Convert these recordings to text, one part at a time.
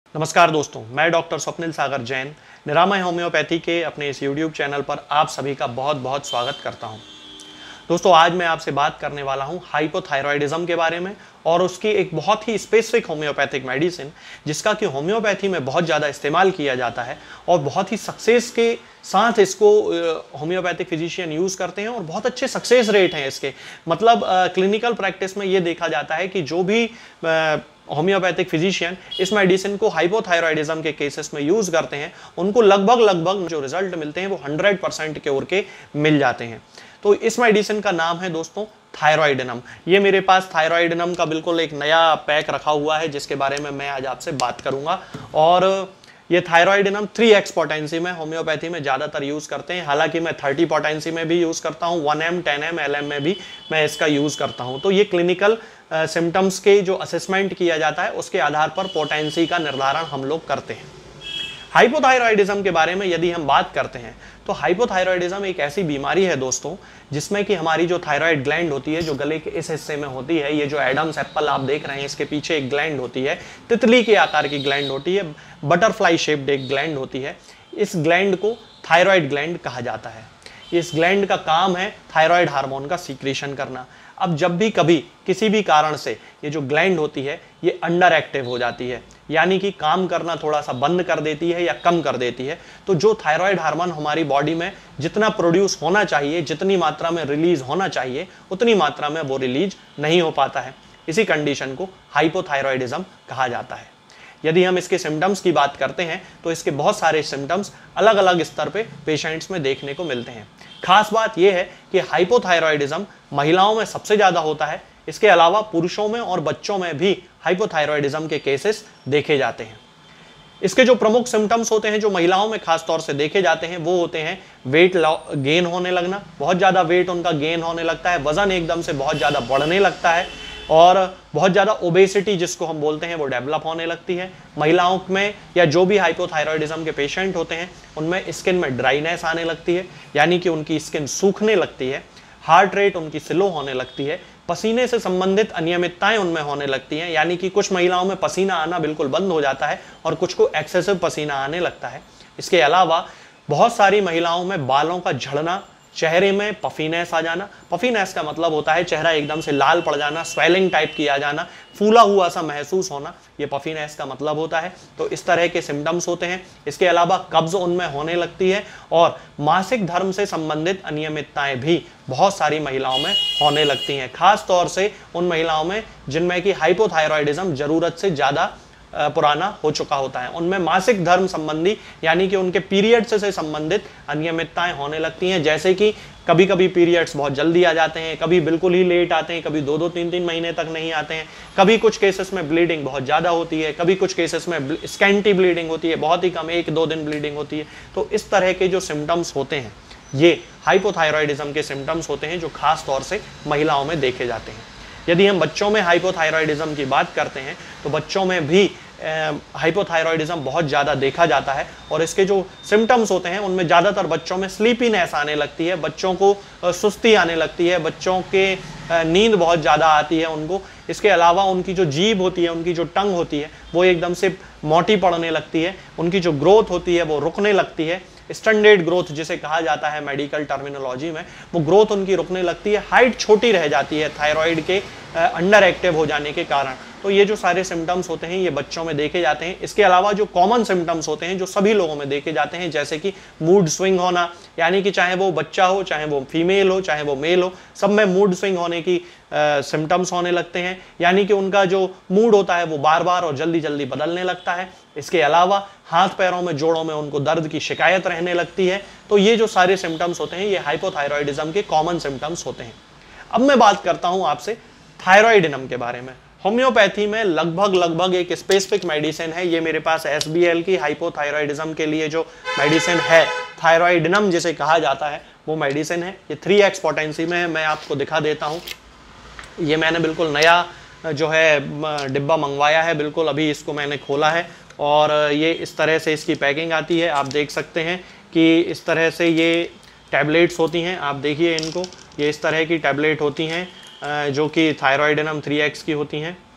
नमस्कार दोस्तों, मैं डॉक्टर स्वप्निल सागर जैन निरामय होम्योपैथी के अपने इस YouTube चैनल पर आप सभी का बहुत बहुत स्वागत करता हूं। दोस्तों, आज मैं आपसे बात करने वाला हूं हाइपोथायरॉयडिज्म के बारे में और उसकी एक बहुत ही स्पेसिफिक होम्योपैथिक मेडिसिन जिसका कि होम्योपैथी में बहुत ज़्यादा इस्तेमाल किया जाता है और बहुत ही सक्सेस के साथ इसको होम्योपैथिक फिजिशियन यूज़ करते हैं और बहुत अच्छे सक्सेस रेट हैं इसके। मतलब क्लिनिकल प्रैक्टिस में ये देखा जाता है कि जो भी होम्योपैथिक फिजिशियन इस मेडिसिन को हाइपोथायरॉयडिज्म के केसेस में यूज़ करते हैं उनको लगभग जो रिजल्ट मिलते हैं वो 100% क्योर के मिल जाते हैं। तो इस मेडिसिन का नाम है दोस्तों थायरॉयडिनम। ये मेरे पास थायरॉयडिनम का बिल्कुल एक नया पैक रखा हुआ है जिसके बारे में मैं आज आपसे बात करूंगा। और ये थायरॉयडिनम 3x पोटेंसी में होम्योपैथी में ज़्यादातर यूज़ करते हैं। हालांकि मैं 30 पोटेंसी में भी यूज़ करता हूँ, 1m 10m LM में भी मैं इसका यूज़ करता हूँ। तो ये क्लिनिकल सिम्टम्स के जो असेसमेंट किया जाता है उसके आधार पर पोटेंसी का निर्धारण हम लोग करते हैं। हाइपोथायरॉयडिज्म के बारे में यदि हम बात करते हैं तो हाइपोथायरॉयडिज्म एक ऐसी बीमारी है दोस्तों जिसमें कि हमारी जो थायराइड ग्लैंड होती है जो गले के इस हिस्से में होती है, ये जो एडम्स एप्पल आप देख रहे हैं इसके पीछे एक ग्लैंड होती है, तितली के आकार की ग्लैंड होती है, बटरफ्लाई शेप्ड एक ग्लैंड होती है। इस ग्लैंड को थायराइड ग्लैंड कहा जाता है। इस ग्लैंड का काम है थायराइड हार्मोन का सीक्रेशन करना। अब जब भी कभी किसी भी कारण से ये जो ग्लैंड होती है ये अंडर एक्टिव हो जाती है, यानी कि काम करना थोड़ा सा बंद कर देती है या कम कर देती है, तो जो थायराइड हार्मोन हमारी बॉडी में जितना प्रोड्यूस होना चाहिए, जितनी मात्रा में रिलीज होना चाहिए, उतनी मात्रा में वो रिलीज नहीं हो पाता है। इसी कंडीशन को हाइपोथायरॉयडिज्म कहा जाता है। यदि हम इसके सिम्टम्स की बात करते हैं तो इसके बहुत सारे सिम्टम्स अलग अलग स्तर पे पेशेंट्स में देखने को मिलते हैं। खास बात यह है कि हाइपोथायरॉयडिज्म महिलाओं में सबसे ज़्यादा होता है। इसके अलावा पुरुषों में और बच्चों में भी हाइपोथायरॉयडिज्म के केसेस देखे जाते हैं। इसके जो प्रमुख सिम्टम्स होते हैं जो महिलाओं में खास तौर से देखे जाते हैं वो होते हैं वेट गेन होने लगना, बहुत ज़्यादा वेट उनका गेन होने लगता है, वजन एकदम से बहुत ज़्यादा बढ़ने लगता है और बहुत ज़्यादा ओबेसिटी जिसको हम बोलते हैं वो डेवलप होने लगती है। महिलाओं में या जो भी हाइपोथायरॉयडिज्म के पेशेंट होते हैं उनमें स्किन में ड्राइनेस आने लगती है, यानी कि उनकी स्किन सूखने लगती है। हार्ट रेट उनकी स्लो होने लगती है। पसीने से संबंधित अनियमितताएं उनमें होने लगती हैं, यानी कि कुछ महिलाओं में पसीना आना बिल्कुल बंद हो जाता है और कुछ को एक्सेसिव पसीना आने लगता है। इसके अलावा बहुत सारी महिलाओं में बालों का झड़ना, चेहरे में पफीनेस आ जाना। पफीनेस का मतलब होता है चेहरा एकदम से लाल पड़ जाना, स्वेलिंग टाइप की आ जाना, फूला हुआ सा महसूस होना, ये पफीनेस का मतलब होता है। तो इस तरह के सिम्टम्स होते हैं। इसके अलावा कब्ज उनमें होने लगती है और मासिक धर्म से संबंधित अनियमितताएं भी बहुत सारी महिलाओं में होने लगती हैं, खास तौर से उन महिलाओं में जिनमें कि हाइपोथायरॉयडिज्म जरूरत से ज़्यादा पुराना हो चुका होता है। उनमें मासिक धर्म संबंधी यानी कि उनके पीरियड्स से संबंधित अनियमितताएं होने लगती हैं, जैसे कि कभी कभी पीरियड्स बहुत जल्दी आ जाते हैं, कभी बिल्कुल ही लेट आते हैं, कभी 2-2 3-3 महीने तक नहीं आते हैं, कभी कुछ केसेस में ब्लीडिंग बहुत ज़्यादा होती है, कभी कुछ केसेस में स्कैंटी ब्लीडिंग होती है, बहुत ही कम 1-2 दिन ब्लीडिंग होती है। तो इस तरह के जो सिम्टम्स होते हैं ये हाइपोथायरॉयडिज्म के सिम्टम्स होते हैं जो खास तौर से महिलाओं में देखे जाते हैं। यदि हम बच्चों में हाइपोथायरॉयडिज्म की बात करते हैं तो बच्चों में भी हाइपोथायरॉयडिज्म बहुत ज़्यादा देखा जाता है और इसके जो सिम्टम्स होते हैं उनमें ज़्यादातर बच्चों में स्लीपीनेस आने लगती है, बच्चों को सुस्ती आने लगती है, बच्चों के नींद बहुत ज़्यादा आती है उनको। इसके अलावा उनकी जो जीभ होती है, उनकी जो टंग होती है वो एकदम से मोटी पड़ने लगती है, उनकी जो ग्रोथ होती है वो रुकने लगती है। स्टैंडर्ड ग्रोथ जिसे कहा जाता है मेडिकल टर्मिनोलॉजी में, वो ग्रोथ उनकी रुकने लगती है, हाइट छोटी रह जाती है थायराइड के अंडर एक्टिव हो जाने के कारण। तो ये जो सारे सिम्टम्स होते हैं ये बच्चों में देखे जाते हैं। इसके अलावा जो कॉमन सिम्टम्स होते हैं जो सभी लोगों में देखे जाते हैं, जैसे कि मूड स्विंग होना, यानी कि चाहे वो बच्चा हो, चाहे वो फीमेल हो, चाहे वो मेल हो, सब में मूड स्विंग होने की सिम्टम्स होने लगते हैं, यानी कि उनका जो मूड होता है वो बार बार और जल्दी जल्दी बदलने लगता है। इसके अलावा हाथ पैरों में, जोड़ों में उनको दर्द की शिकायत रहने लगती है। तो ये जो सारे सिम्टम्स होते हैं ये हाइपोथायरॉयडिज्म के कॉमन सिम्टम्स होते हैं। अब मैं बात करता हूं आपसे थायरॉयडिनम के बारे में। होम्योपैथी में लगभग एक स्पेसिफिक मेडिसिन है, ये मेरे पास SBL की हाइपोथायरॉयडिज्म के लिए जो मेडिसिन है थायरॉयडिनम जिसे कहा जाता है वो मेडिसिन है। ये 3x पोटेंसी में है, मैं आपको दिखा देता हूँ। ये मैंने बिल्कुल नया जो है डिब्बा मंगवाया है, बिल्कुल अभी इसको मैंने खोला है और ये इस तरह से इसकी पैकिंग आती है। आप देख सकते हैं कि इस तरह से ये टैबलेट्स होती हैं, आप देखिए इनको, ये इस तरह की टैबलेट होती हैं जो कि थायरॉयडिनम 3x की होती हैं।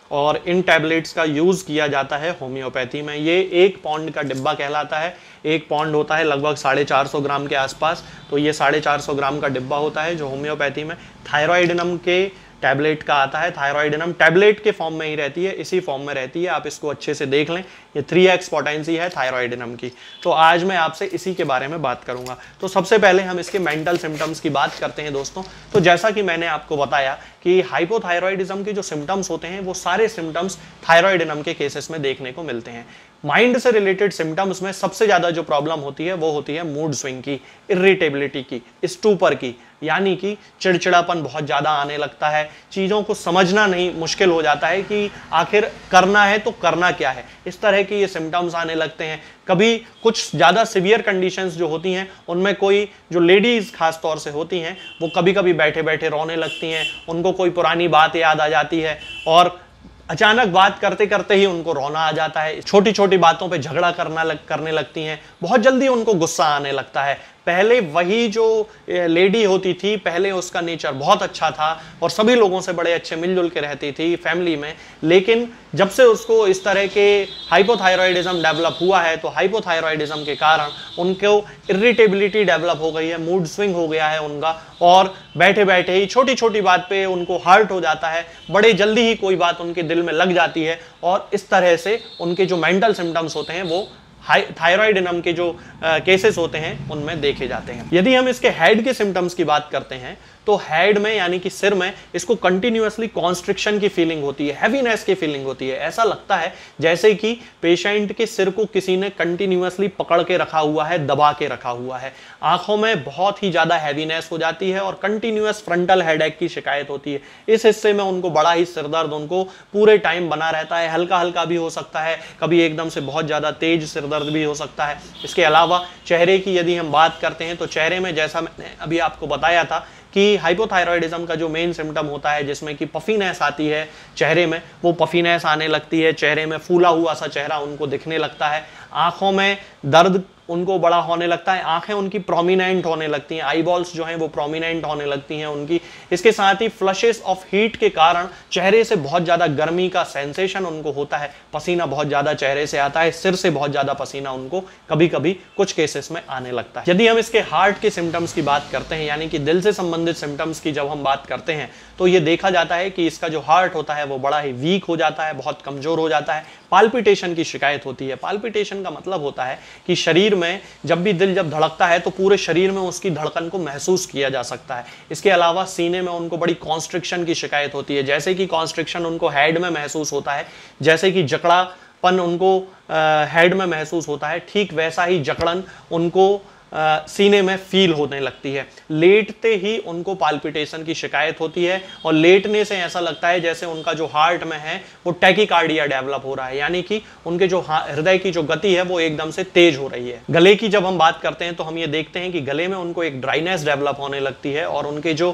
और इन टैबलेट्स का यूज़ किया जाता है होम्योपैथी में। ये 1 पौंड का डिब्बा कहलाता है। 1 पौंड होता है लगभग 450 ग्राम के आसपास, तो ये 450 ग्राम का डिब्बा होता है जो होम्योपैथी में थायराइडिनम के टैबलेट का आता है। थायराइडिनम टैबलेट के फॉर्म में ही रहती है, इसी फॉर्म में रहती है, आप इसको अच्छे से देख लें। ये 3x पोटेंसी है थायराइडिनम की। तो आज मैं आपसे इसी के बारे में बात करूंगा। तो सबसे पहले हम इसके मेंटल सिम्टम्स की बात करते हैं दोस्तों। तो जैसा कि मैंने आपको बताया कि हाइपोथायराइडिज्म के जो सिम्टम्स होते हैं वो सारे सिम्टम्स थायराइडिनम के केसेस में देखने को मिलते हैं। माइंड से रिलेटेड सिम्टम्स में सबसे ज्यादा जो प्रॉब्लम होती है वो होती है मूड स्विंग की, इरिटेबिलिटी की, स्टूपर की, यानी कि चिड़चिड़ापन बहुत ज्यादा आने लगता है, चीजों को समझना नहीं मुश्किल हो जाता है कि आखिर करना है तो करना क्या है, इस तरह की ये सिम्टम्स आने लगते हैं। कभी कुछ ज्यादा सिवियर कंडीशंस जो होती हैं उनमें कोई जो लेडीज खास तौर से होती हैं वो कभी कभी बैठे बैठे रोने लगती हैं, उनको कोई पुरानी बात याद आ जाती है और अचानक बात करते करते ही उनको रोना आ जाता है। छोटी छोटी बातों पे झगड़ा करने लगती हैं, बहुत जल्दी उनको गुस्सा आने लगता है। पहले वही जो लेडी होती थी, पहले उसका नेचर बहुत अच्छा था और सभी लोगों से बड़े अच्छे मिलजुल के रहती थी फैमिली में, लेकिन जब से उसको इस तरह के हाइपोथायराइडिज्म डेवलप हुआ है तो हाइपोथायराइडिज्म के कारण उनको इरिटेबिलिटी डेवलप हो गई है, मूड स्विंग हो गया है उनका, और बैठे बैठे ही छोटी छोटी बात पे उनको हर्ट हो जाता है, बड़े जल्दी ही कोई बात उनके दिल में लग जाती है और इस तरह से उनके जो मेंटल सिम्टम्स होते हैं वो थायराइडिनम के जो केसेस होते हैं उनमें देखे जाते हैं। यदि हम इसके हेड के सिम्टम्स की बात करते हैं तो हेड में यानी कि सिर में इसको कंटिन्यूअसली कॉन्स्ट्रिक्शन की फीलिंग होती है, हैवीनेस की फीलिंग होती है। ऐसा लगता है जैसे कि पेशेंट के सिर को किसी ने कंटिन्यूअसली पकड़ के रखा हुआ है, दबा के रखा हुआ है। आंखों में बहुत ही ज्यादा हैवीनेस हो जाती है और कंटिन्यूअस फ्रंटल हेडेक की शिकायत होती है। इस हिस्से में उनको बड़ा ही सिरदर्द उनको पूरे टाइम बना रहता है, हल्का हल्का भी हो सकता है, कभी एकदम से बहुत ज्यादा तेज सिरदर्द भी हो सकता है। इसके अलावा चेहरे की यदि हम बात करते हैं तो चेहरे में, जैसा मैंने अभी आपको बताया था कि हाइपोथायराइडिज्म का जो मेन सिम्टम होता है जिसमें कि पफीनेस आती है चेहरे में, वो पफीनेस आने लगती है, चेहरे में फूला हुआ सा चेहरा उनको दिखने लगता है, आंखों में दर्द उनको बड़ा होने लगता है, आंखें उनकी प्रोमिनेंट होने लगती हैं, आईबॉल्स जो हैं वो प्रोमिनेंट होने लगती हैं उनकी। इसके साथ ही फ्लशेस ऑफ हीट के कारण चेहरे से बहुत ज्यादा गर्मी का सेंसेशन उनको होता है, पसीना बहुत ज्यादा चेहरे से आता है, सिर से बहुत ज्यादा पसीना उनको कभी कभी कुछ केसेस में आने लगता है। यदि हम इसके हार्ट के सिम्टम्स की बात करते हैं यानी कि दिल से संबंधित सिम्टम्स की जब हम बात करते हैं तो ये देखा जाता है कि इसका जो हार्ट होता है वो बड़ा ही वीक हो जाता है, बहुत कमजोर हो जाता है, पाल्पिटेशन की शिकायत होती है। पाल्पिटेशन का मतलब होता है कि शरीर में जब भी दिल जब धड़कता है तो पूरे शरीर में उसकी धड़कन को महसूस किया जा सकता है। इसके अलावा सीने में उनको बड़ी कॉन्स्ट्रिक्शन की शिकायत होती है, जैसे कि कॉन्स्ट्रिक्शन उनको हेड में महसूस होता है, जैसे कि जकड़ापन उनको हेड में महसूस होता है, ठीक वैसा ही जकड़न उनको सीने में फील होने लगती है। लेटते ही उनको पाल्पिटेशन की शिकायत होती है और लेटने से ऐसा लगता है जैसे उनका जो हार्ट में है वो टैकीकार्डिया डेवलप हो रहा है, यानी कि उनके जो हृदय की जो गति है वो एकदम से तेज हो रही है। गले की जब हम बात करते हैं तो हम ये देखते हैं कि गले में उनको एक ड्राइनेस डेवलप होने लगती है और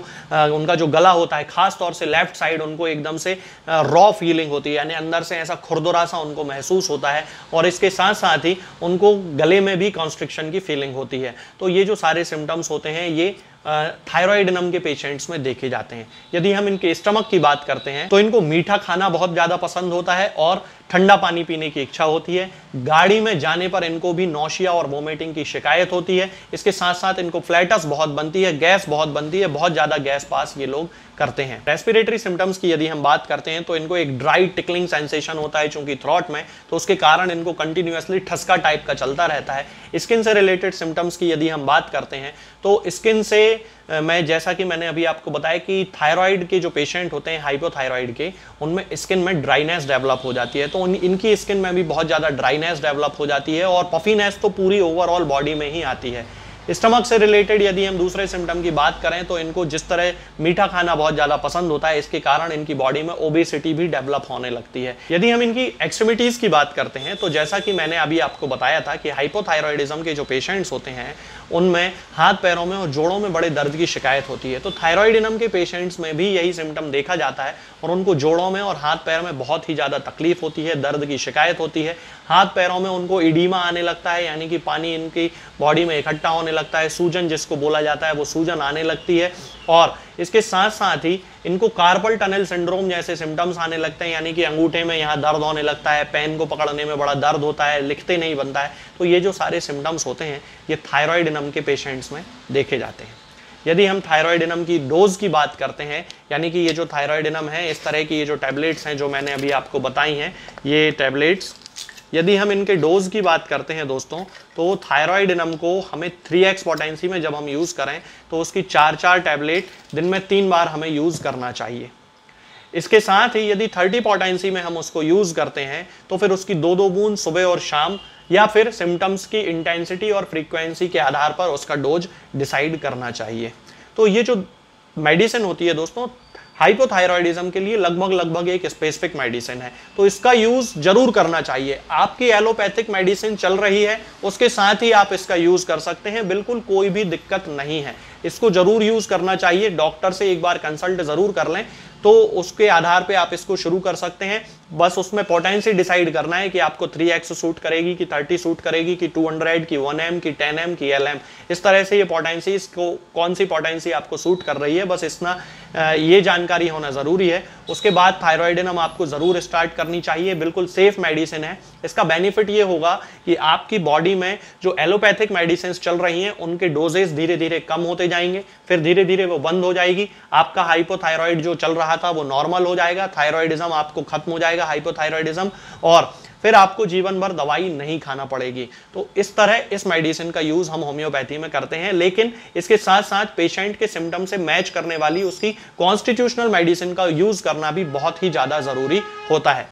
उनका जो गला होता है खास तौर से लेफ्ट साइड उनको एकदम से रॉ फीलिंग होती है, यानी अंदर से ऐसा खुरदुरा सा उनको महसूस होता है और इसके साथ साथ ही उनको गले में भी कॉन्स्ट्रिक्शन की फीलिंग होती है। तो ये जो सारे सिम्टम्स होते हैं ये थायराइडिनम के पेशेंट्स में देखे जाते हैं। यदि हम इनके स्टमक की बात करते हैं तो इनको मीठा खाना बहुत ज्यादा पसंद होता है और ठंडा पानी पीने की इच्छा होती है। गाड़ी में जाने पर इनको भी नौशिया और वोमिटिंग की शिकायत होती है। इसके साथ साथ इनको फ्लैटस बहुत बनती है, गैस बहुत बनती है, बहुत ज्यादा गैस पास ये लोग करते हैं। रेस्पिरेटरी सिम्टम्स की यदि हम बात करते हैं तो इनको एक ड्राई टिकलिंग सेंसेशन होता है चूंकि थ्रोट में, तो उसके कारण इनको कंटिन्यूअसली ठसका टाइप का चलता रहता है। स्किन से रिलेटेड सिम्टम्स की यदि हम बात करते हैं तो स्किन से मैं जैसा कि मैंने अभी आपको बताया कि थायराइड के जो पेशेंट होते हैं हाइपोथायराइड के, उनमें स्किन में ड्राइनेस डेवलप हो जाती है, तो इनकी स्किन में भी बहुत ज़्यादा ड्राइनेस डेवलप हो जाती है और पफीनेस तो पूरी ओवरऑल बॉडी में ही आती है। स्टमक से रिलेटेड यदि हम दूसरे सिम्टम की बात करें तो इनको जिस तरह मीठा खाना बहुत ज़्यादा पसंद होता है, इसके कारण इनकी बॉडी में ओबेसिटी भी डेवलप होने लगती है। यदि हम इनकी एक्सट्रीमिटीज़ की बात करते हैं तो जैसा कि मैंने अभी आपको बताया था कि हाइपोथायराइडिज्म के जो पेशेंट्स होते हैं उनमें हाथ पैरों में और जोड़ों में बड़े दर्द की शिकायत होती है, तो थायराइडिनम के पेशेंट्स में भी यही सिम्टम देखा जाता है और उनको जोड़ों में और हाथ पैर में बहुत ही ज़्यादा तकलीफ होती है, दर्द की शिकायत होती है। हाथ पैरों में उनको इडीमा आने लगता है, यानी कि पानी इनकी बॉडी में इकट्ठा होने लगता है, सूजन जिसको बोला जाता है वो सूजन आने लगती है, और इसके साथ साथ ही इनको कार्पल टनल सिंड्रोम जैसे सिम्टम्स आने लगते हैं, यानी कि अंगूठे में यहाँ दर्द होने लगता है, पेन को पकड़ने में बड़ा दर्द होता है, लिखते नहीं बनता है। तो ये जो सारे सिम्टम्स होते हैं ये थायराइडिनम के पेशेंट्स में देखे जाते हैं। यदि हम थायराइडिनम की डोज की बात करते हैं, यानी कि ये जो थायराइडिनम है, इस तरह की ये जो टैबलेट्स हैं जो मैंने अभी आपको बताई हैं, ये टैबलेट्स यदि हम इनके डोज की बात करते हैं दोस्तों, तो थायराइडिनम को हमें 3x पोटेंसी में जब हम यूज़ करें तो उसकी 4 टैबलेट दिन में 3 बार हमें यूज़ करना चाहिए। इसके साथ ही यदि 30 पोटेंसी में हम उसको यूज़ करते हैं तो फिर उसकी 2-2 बूंद सुबह और शाम, या फिर सिम्टम्स की इंटेंसिटी और फ्रीक्वेंसी के आधार पर उसका डोज डिसाइड करना चाहिए। तो ये जो मेडिसिन होती है दोस्तों हाइपोथायरॉयडिज्म के लिए लगभग एक स्पेसिफिक मेडिसिन है, तो इसका यूज जरूर करना चाहिए। आपकी एलोपैथिक मेडिसिन चल रही है, उसके साथ ही आप इसका यूज कर सकते हैं, बिल्कुल कोई भी दिक्कत नहीं है। इसको जरूर यूज करना चाहिए, डॉक्टर से एक बार कंसल्ट जरूर कर लें, तो उसके आधार पे आप इसको शुरू कर सकते हैं। बस उसमें पोटेंसी डिसाइड करना है कि आपको 3x सूट करेगी कि 30 सूट करेगी कि 200 की 1m की 10m की LM, इस तरह से ये पोटेंसी, इसको कौन सी पोटेंसी आपको सूट कर रही है, बस इतना ये जानकारी होना ज़रूरी है। उसके बाद थायराइडिनम आपको ज़रूर स्टार्ट करनी चाहिए, बिल्कुल सेफ मेडिसिन है। इसका बेनिफिट ये होगा कि आपकी बॉडी में जो एलोपैथिक मेडिसिन चल रही हैं उनके डोजेस धीरे धीरे कम होते जाएंगे, फिर धीरे धीरे वो बंद हो जाएगी। आपका हाइपोथायरॉइड जो चल रहा था वो नॉर्मल हो जाएगा, थायरॉइडिज्म आपको खत्म हो जाएगा, हाइपोथायरॉइडिज्म, और फिर आपको जीवन भर दवाई नहीं खाना पड़ेगी। तो इस तरह इस मेडिसिन का यूज हम होम्योपैथी में करते हैं, लेकिन इसके साथ साथ पेशेंट के सिम्टम से मैच करने वाली उसकी कॉन्स्टिट्यूशनल मेडिसिन का यूज करना भी बहुत ही ज्यादा जरूरी होता है।